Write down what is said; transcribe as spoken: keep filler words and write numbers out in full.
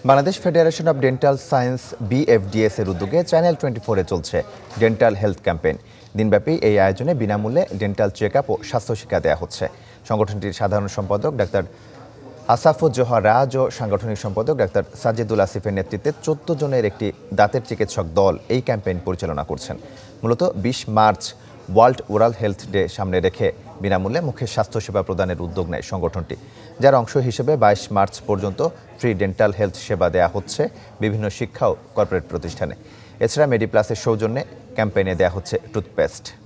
Bangladesh Federation of Dental Science BFDS এর উদ্যোগে channel twenty four এ চলছে ডেন্টাল হেলথ ক্যাম্পেইন। দিনব্যাপী এই আয়োজনে বিনামূল্যে ডেন্টাল চেক আপ ও স্বাস্থ্য শিক্ষা দেওয়া হচ্ছে। সংগঠনটির সাধারণ সম্পাদক ডাক্তার আসাফুজ্জোহা রাজ ও সাংগঠনিক সম্পাদক ডাক্তার সাজিদুল আসিফের নেতৃত্বে চোদ্দ জনের একটি দাঁতের চিকিৎসক দল এই ক্যাম্পেইন পরিচালনা করছেন। মূলত বিশ March World Oral Health Day সামনে রেখে বিনামূল্যে মুখের স্বাস্থ্যসেবা প্রদানের উদ্যোগ নেয় সংগঠনটি, যার অংশ হিসেবে বাইশ মার্চ পর্যন্ত ফ্রি ডেন্টাল হেলথ সেবা দেওয়া হচ্ছে বিভিন্ন শিক্ষা ও কর্পোরেট প্রতিষ্ঠানে। এছাড়া মেডিপ্লাসের সৌজন্যে ক্যাম্পেইনে দেওয়া হচ্ছে টুথপেস্ট।